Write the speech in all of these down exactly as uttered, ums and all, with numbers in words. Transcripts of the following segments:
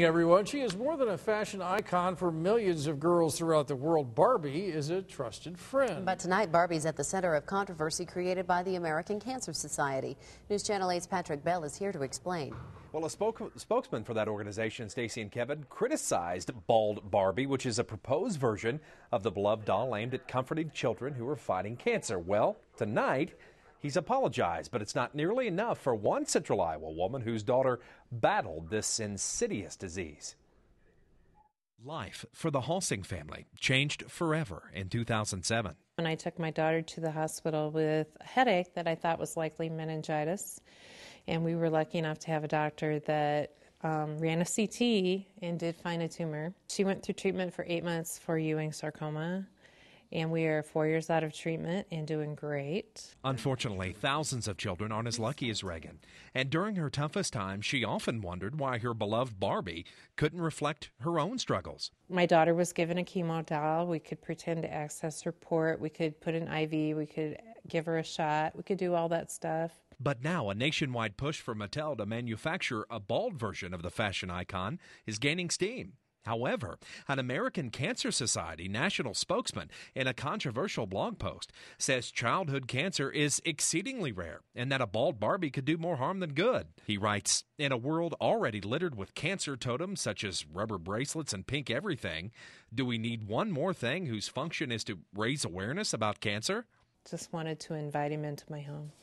Everyone, she is more than a fashion icon for millions of girls throughout the world. Barbie is a trusted friend. But tonight, Barbie's at the center of controversy created by the American Cancer Society. News Channel eight's Patrick Bell is here to explain. Well, a spoke spokesman for that organization, Stacy and Kevin, criticized Bald Barbie, which is a proposed version of the beloved doll aimed at comforting children who are fighting cancer. Well, tonight, he's apologized, but it's not nearly enough for one Central Iowa woman whose daughter battled this insidious disease. Life for the Halsing family changed forever in two thousand seven. When I took my daughter to the hospital with a headache that I thought was likely meningitis, and we were lucky enough to have a doctor that um, ran a C T and did find a tumor. She went through treatment for eight months for Ewing sarcoma. And we are four years out of treatment and doing great. Unfortunately, thousands of children aren't as lucky as Reagan. And during her toughest time, she often wondered why her beloved Barbie couldn't reflect her own struggles. My daughter was given a chemo doll. We could pretend to access her port. We could put an I V. We could give her a shot. We could do all that stuff. But now a nationwide push for Mattel to manufacture a bald version of the fashion icon is gaining steam. However, an American Cancer Society national spokesman in a controversial blog post says childhood cancer is exceedingly rare and that a bald Barbie could do more harm than good. He writes, in a world already littered with cancer totems such as rubber bracelets and pink everything, do we need one more thing whose function is to raise awareness about cancer? Just wanted to invite him into my home.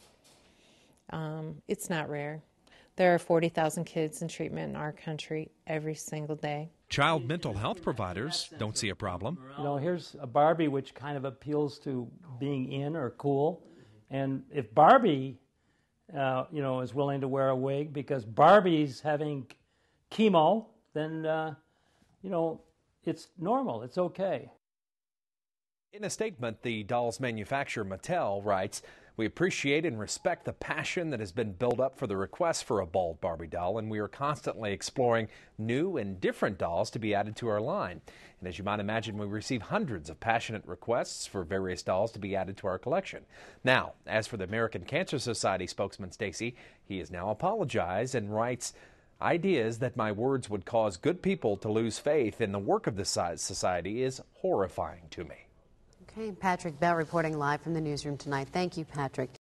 Um, it's not rare. There are forty thousand kids in treatment in our country every single day. Child mental health providers don't see a problem. You know, here's a Barbie which kind of appeals to being in or cool. And if Barbie, uh, you know, is willing to wear a wig because Barbie's having chemo, then, uh, you know, it's normal. It's okay. In a statement, the doll's manufacturer, Mattel, writes, "We appreciate and respect the passion that has been built up for the request for a bald Barbie doll, and we are constantly exploring new and different dolls to be added to our line. And as you might imagine, we receive hundreds of passionate requests for various dolls to be added to our collection." Now, as for the American Cancer Society spokesman, Stacy, he has now apologized and writes, "Ideas that my words would cause good people to lose faith in the work of this society is horrifying to me." Okay, Patrick Bell reporting live from the newsroom tonight. Thank you, Patrick.